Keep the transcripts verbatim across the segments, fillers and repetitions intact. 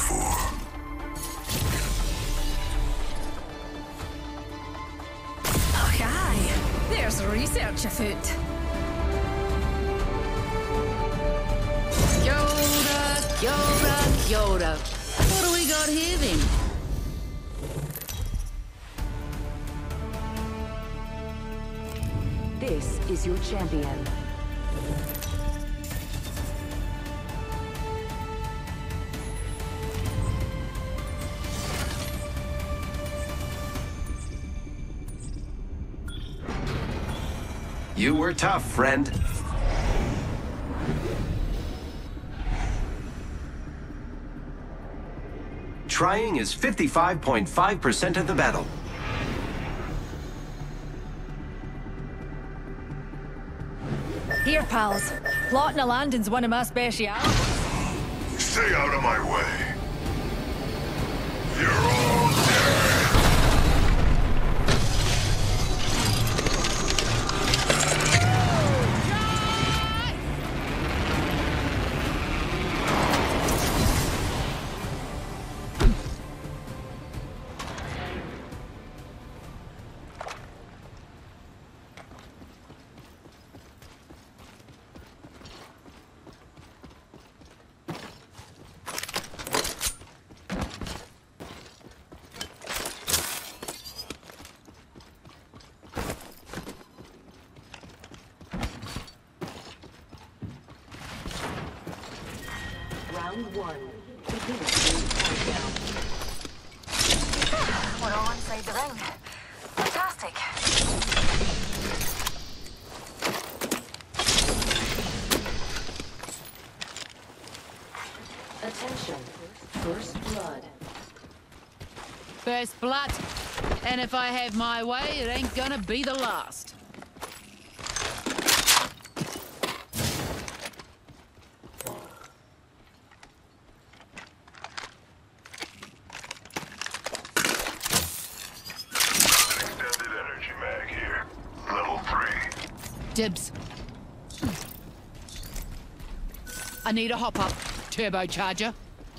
for. Oh, aye. There's research afoot. Yoda, Yoda, Yoda. What do we got here then? This is your champion. You were tough, friend. Trying is fifty-five point five percent of the battle. Here, pals. Plotting a landing's one of my specialities. Stay out of my way. You're all dead. Round one. Begin the countdown. We're all inside the ring. Fantastic. Attention. First blood. First blood. And if I have my way, it ain't gonna be the last. Extended energy mag here. Level three. Dibs. I need a hop-up. Turbocharger.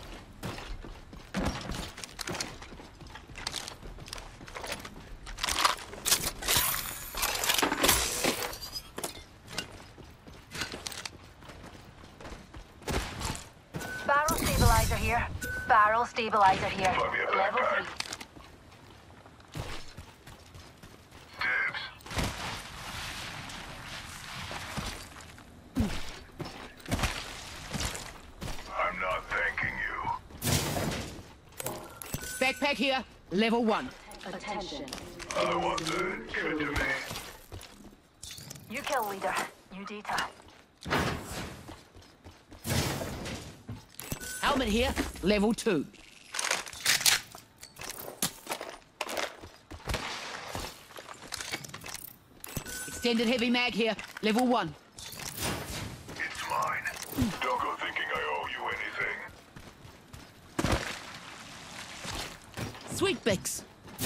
Barrel stabilizer here. Barrel stabilizer here. Love you, Level backpack. three. Dibs. I'm not thanking you. Backpack here. Level one. Attention. I want the good to me. You kill leader. You data. Helmet here. Level two. Extended heavy mag here. Level one. It's mine. Don't go thinking I owe you anything. Sweet Bix.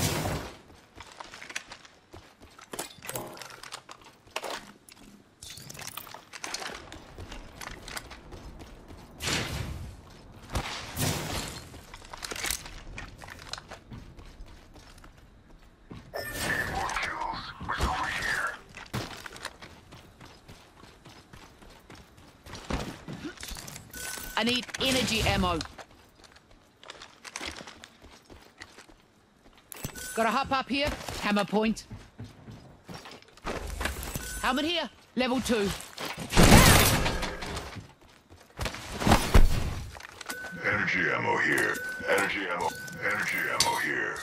More kills. What's over here? I need energy ammo. Got a hop up here. Hammer point. Helmet here. Level two. Energy ammo here. Energy ammo. Energy ammo here.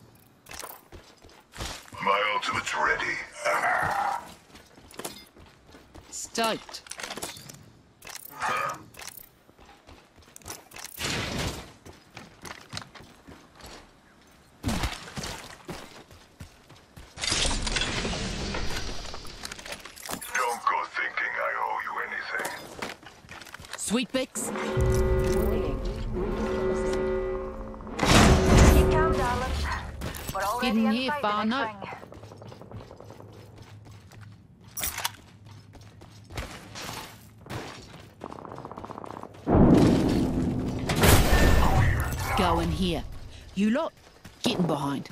My ultimate's ready. Ah. Stoked. Don't go thinking I owe you anything. Sweet Bix. Waiting. Keep calm, darlings. We're already Hidden here, inside far the next no. ring. Going here. You lot, getting behind.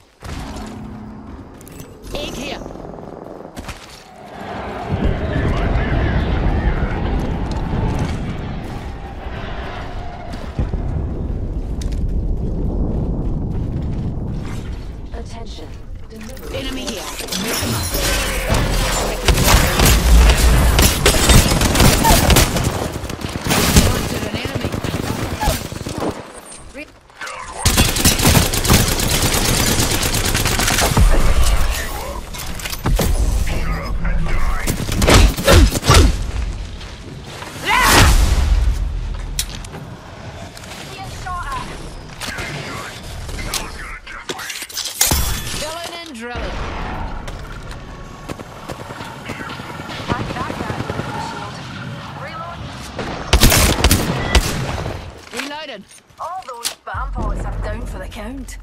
Egg here. Attention. Delivery. Enemy here. Move them up. Spotted an enemy. Being shot at. Killing and drilling. Back that guy. Shield. Reload. Reloaded. All those spam pots are down for the count.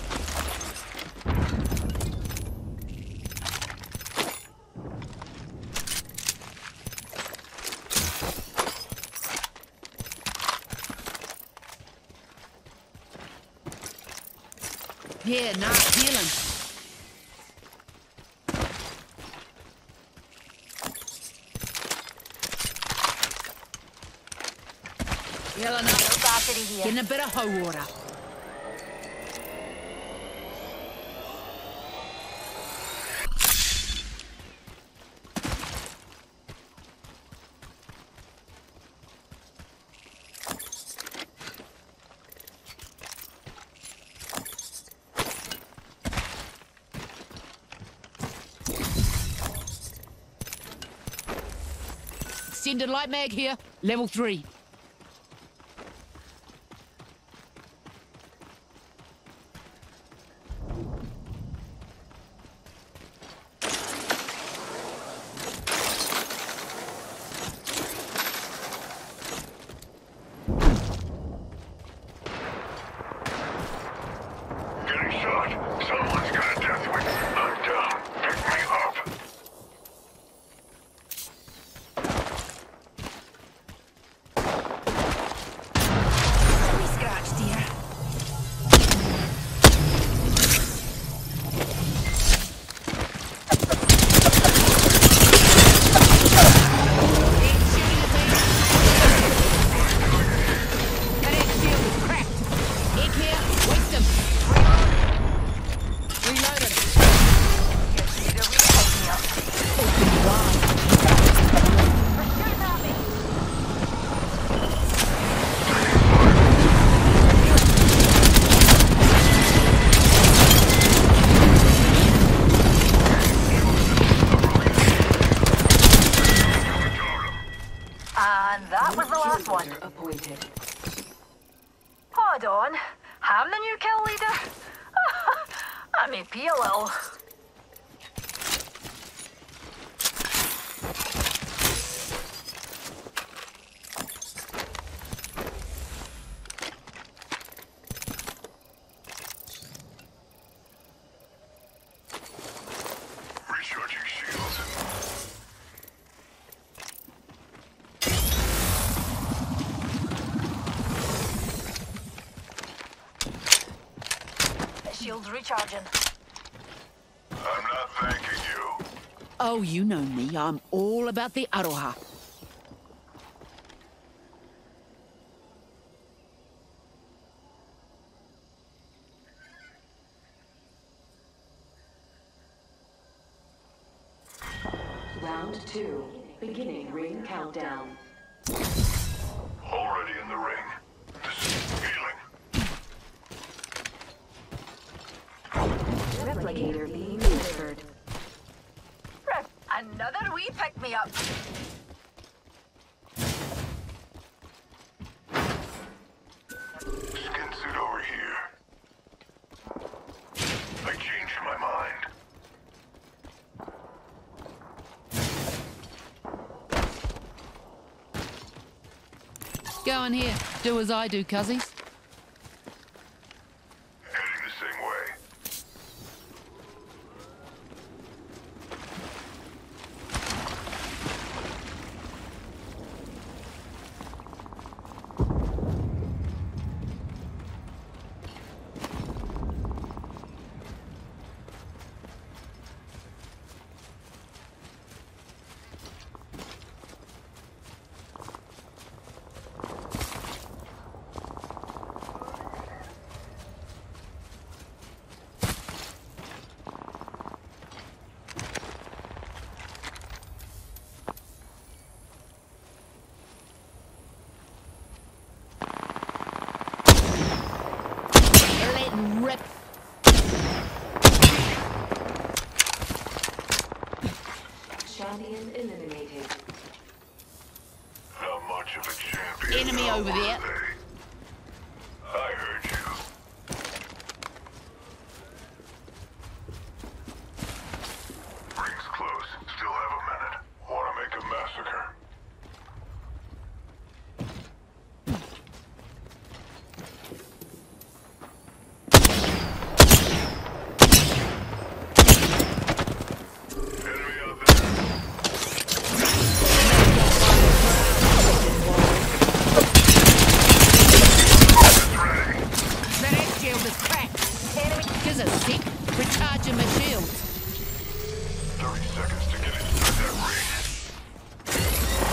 Yeah, nah, healing. Healing up. No battery here. Getting a bit of hoe water. Extended light mag here, level three. Getting shot. Someone's got a death wish. I'm down. Pick me up. We scratched here. That egg shield is cracked. Egg here, waste him. Reloaded. Either we pick me up. They're shooting at me. And that was the last Kill one. leader appointed. Hold on. I'm the new kill leader? I may pee a little. Recharging shields. The shield's recharging. I'm not thanking you. Oh, you know me. I'm all about the aroha. Round two. Beginning ring countdown. Already in the ring. This is healing. Replicator being delivered. Right, another wee pick me up. Skin suit over here. I changed my mind. Go in here. Do as I do, cuzzies. Heading the same way. Guardian eliminated. Not much of a champion. Enemy now, over are there. they? I heard you. Rings close. Still have a minute. Wanna make a massacre? Enemy out there. That X shield is cracked. Gives a sec. Recharging my shields. thirty seconds to get inside that ring.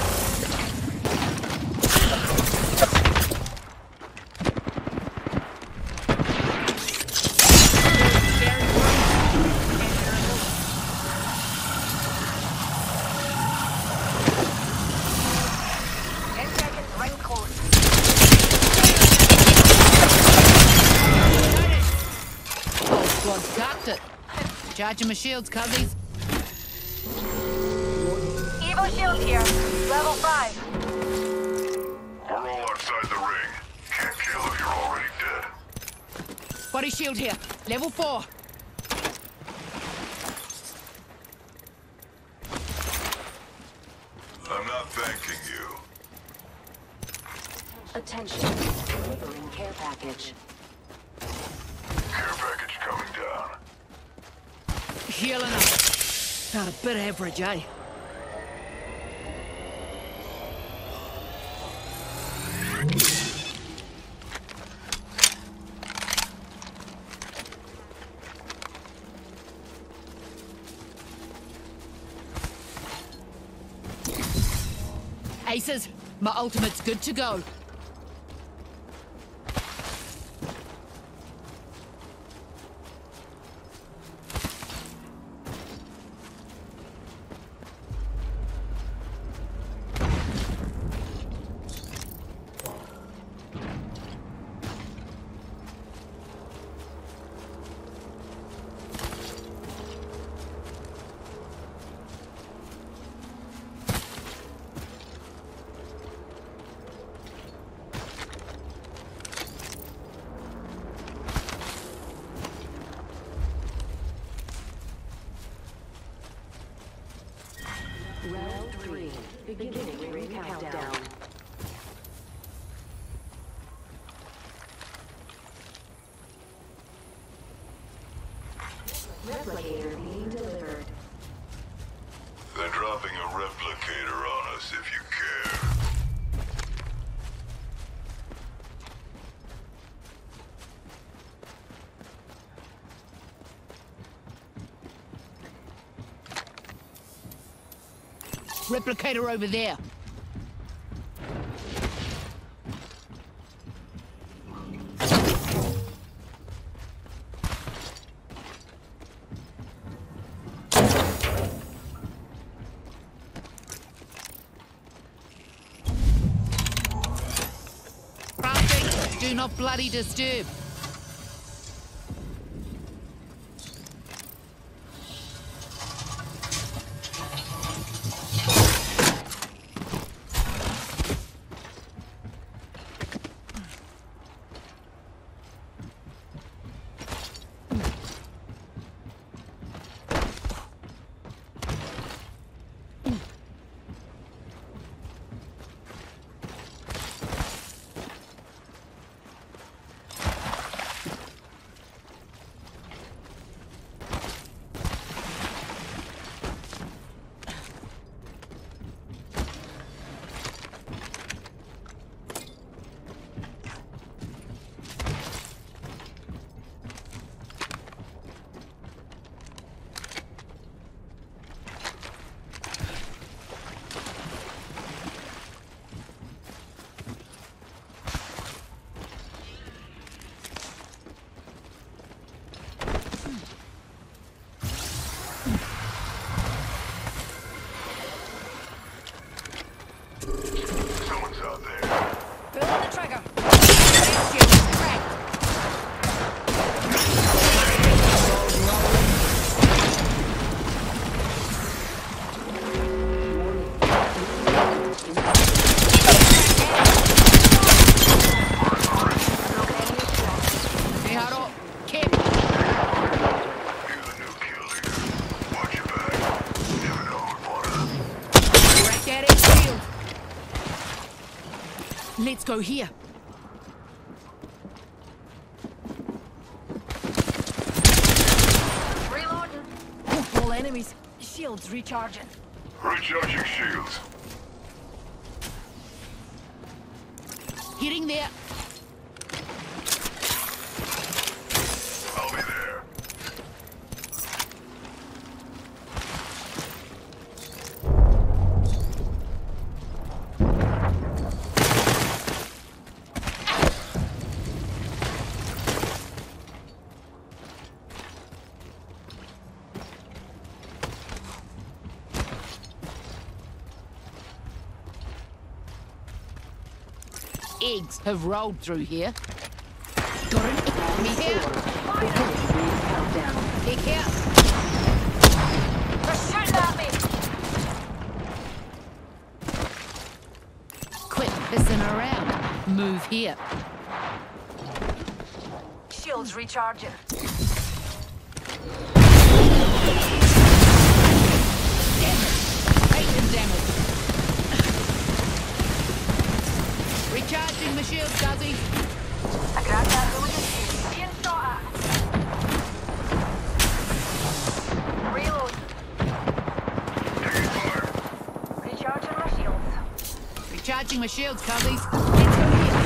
Ten seconds, ring close. Whole squad's got it. Charging my shields, cuzzies. Evo shield here. Level five. We're all outside the ring. Can't kill if you're already dead. Body shield here. Level four. I'm not thanking you. Attention. Delivering care package. Care package coming down. Healing up. Not a bit average, eh? Aces, my ultimate's good to go. Round three. Beginning ring countdown. Replicator being delivered. They're dropping a replicator on us if you care. Replicator over there. Crafting, do not bloody disturb. Someone's out there. Pull the trigger. X shield is cracked. Let's go here. Reloading. All enemies. Shields recharging. Recharging shields. Getting there. I'll be there. Eggs have rolled through here. Got an egg. Me here. Countdown. Egg here. They're shooting at me. Quit pissing around. Move here. Shields recharging. Taking damage. Recharging my shield, Guzzy. I grabbed that loaded. Being shot at. Reload. Taking fire. Recharging my shields. Recharging my shields, Guzzies. Let's go here.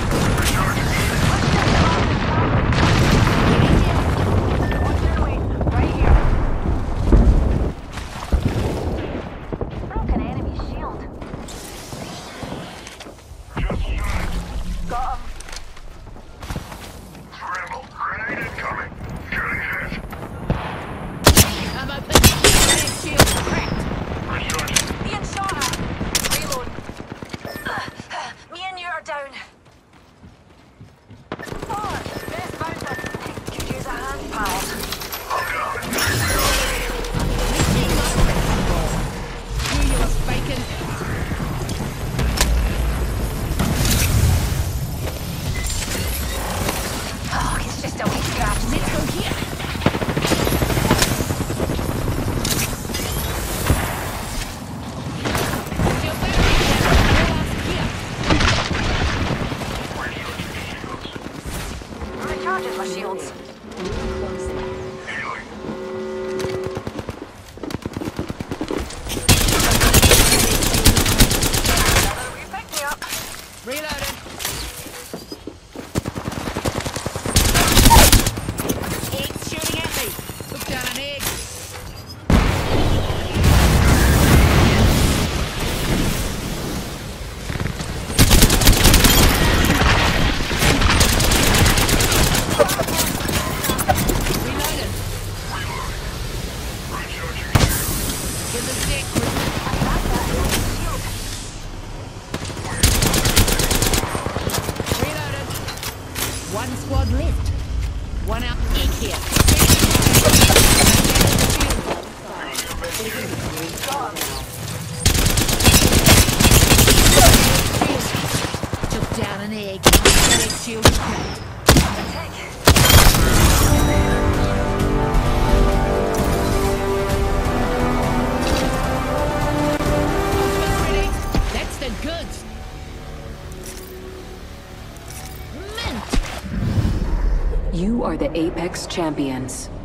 Watch your way. Right here. Broken enemy shield. Just shot. Got him. Scramble. Grenade incoming. Getting hit. I'm open. Red shield cracked. Recharging. Being shot at. Reload. Me and you are down. Forward. Best bouncing. Could use a hand, pal. I'm down. Knew you was bacon. Oh, it's just a wee scratch. Let's go here. Shield battery down. All us here. Recharging shields. Recharging my shields. Healing. Another wee pick me up. Reloaded. Eggs shooting at me. Look down an egg. Reloaded. Recharging shields. Give the stick. Reloaded. One squad left. One out egg here. Took down an egg. Egg shield is cracked. Ultimate's ready. That's the goods. Mint. You are the Apex champions.